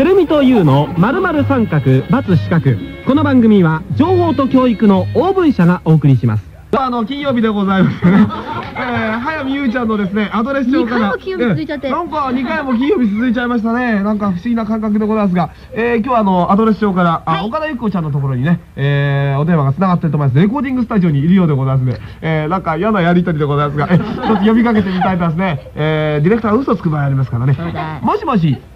てるみとゆうの〇〇三角×四角。この番組は情報と教育の OV 社がお送りします。金曜日でございますね。早見優ちゃんのですね、アドレス帳から。2回も金曜日続いちゃって。なんか2回も金曜日続いちゃいましたね。なんか不思議な感覚でございますが、今日はアドレス帳から、岡田由紀子ちゃんのところにね、お電話が繋がってると思います。レコーディングスタジオにいるようでございますね。なんか嫌なやりとりでございますが、ちょっと呼びかけてみたいとですね、ディレクターが嘘つく場合ありますからね。もしもし。 もしもし。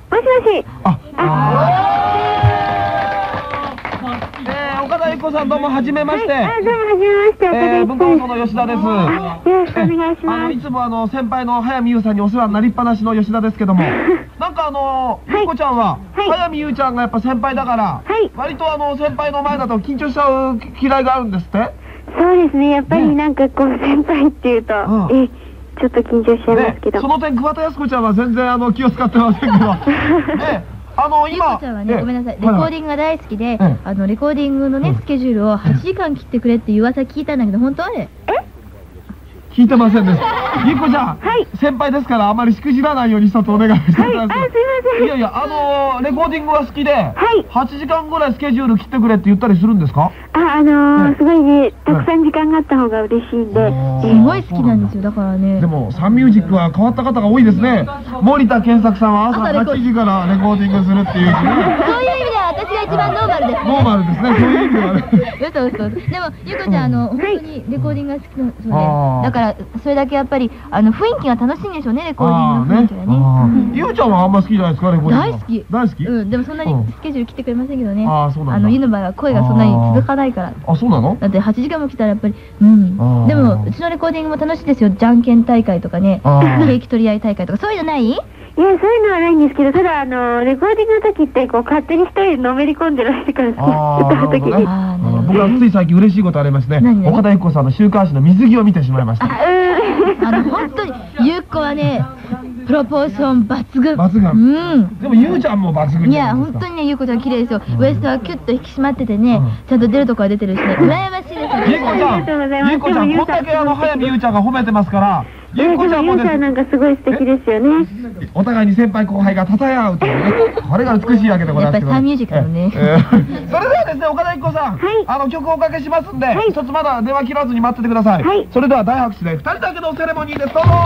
岡田由紀子さん、どうもはじめまして。 どうもはじめまして。 文化放送の吉田です。よろしくお願いします。 いつも先輩の早見優さんにお世話になりっぱなしの吉田ですけども、なんか由紀子ちゃんは早見優ちゃんがやっぱ先輩だから、割と先輩の前だと緊張しちゃう嫌いがあるんですって。 そうですね、やっぱりなんかこう先輩っていうと、ちょっと緊張しちゃいますけど。 その点、桑田靖子ちゃんは全然気を使ってませんけど。 ゆうこちゃんはね、ごめんなさい、レコーディングが大好きで、レコーディングのね、スケジュールを8時間切ってくれっていう噂聞いたんだけど、本当あれ？ 聞いてませんです。ゆっこちゃん、先輩ですからあまりしくじらないように一つお願いしてください。 すいません。 いやいや、レコーディングが好きで、8時間ぐらいスケジュール切ってくれって言ったりするんですか？ すごいね、たくさん時間があった方が嬉しいんで。 すごい好きなんですよ、だからね。 でも、サンミュージックは変わった方が多いですね。森田健作さんは朝8時からレコーディングするっていう。 そういう意味では私が一番ノーマルですね。 ノーマルですね、そういう意味ではね。 嘘。でも、ゆうこちゃん、本当にレコーディングが好きな、そうね。だから、それだけやっぱり、雰囲気が楽しいんでしょうね、レコーディングの雰囲気がね。 ゆうちゃんはあんま好きじゃないですか、レコーディング。 大好き。 大好き？ うん、でもそんなにスケジュール切ってくれませんけどね。 そうなんだ。 ゆうの場合は声がそんなに続かないから。 あ、そうなの？ だって8時間も来たらやっぱり、でも、うちのレコーディングも楽しいですよ。じゃんけん大会とかね、ケーキ取り合い大会とか、そういうのない？いや、 そういうのはないんですけど、ただレコーディングの時ってこう勝手に一人のめり込んでらしてから歌う時に。 僕はつい最近嬉しいことありましてね、岡田由紀子さんの週刊誌の水着を見てしまいました。 本当にゆうこはね、プロポーション抜群。 抜群。でもゆうちゃんも抜群。 いや、本当にね、ゆうこちゃん綺麗ですよ。ウエストはキュッと引き締まっててね、ちゃんと出るとこは出てるしね、羨ましいですよ。 ゆうこちゃん、ゆうこちゃん、こんだけ早見ゆうちゃんが褒めてますから、ゆうこちゃんもです。 ゆうちゃんなんかすごい素敵ですよね。 お互いに先輩後輩が称え合うというね、これが美しいわけでございますけど。 やっぱりサンミュージカルね。 それではですね、岡田由紀子さん、曲をおかけしますんで、一つまだ電話切らずに待っててください。それでは大拍手で2人だけのセレモニーです。どうぞ。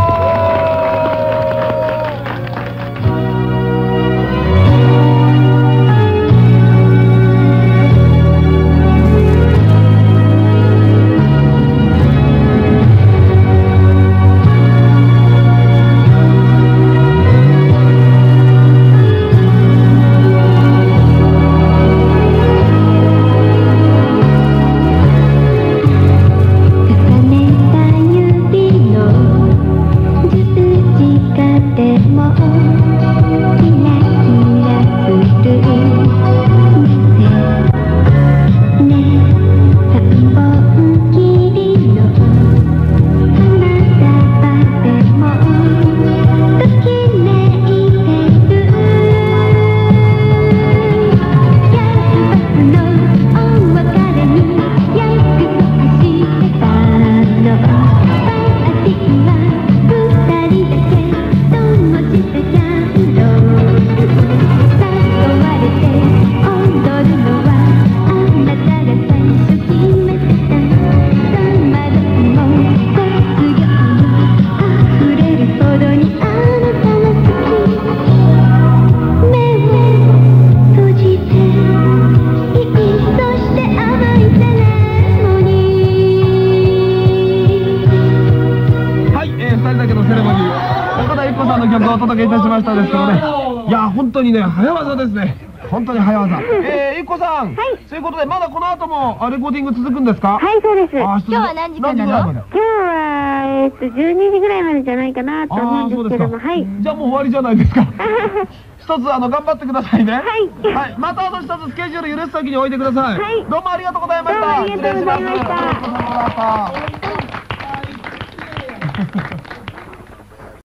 お届けいたしましたですけどね。いや、本当にね、早技ですね。本当に早技。ゆっこさん。そういうことで、まだこの後もレコーディング続くんですか？ はい、そうです。 今日は何時間なの？ 今日は、12時ぐらいまでじゃないかなと思うんですけども、はい。 じゃあもう終わりじゃないですか。一つ頑張ってくださいね。はい。また一つスケジュール許すときに置いてください。はい。どうもありがとうございました。 どうもありがとうございました。 失礼します。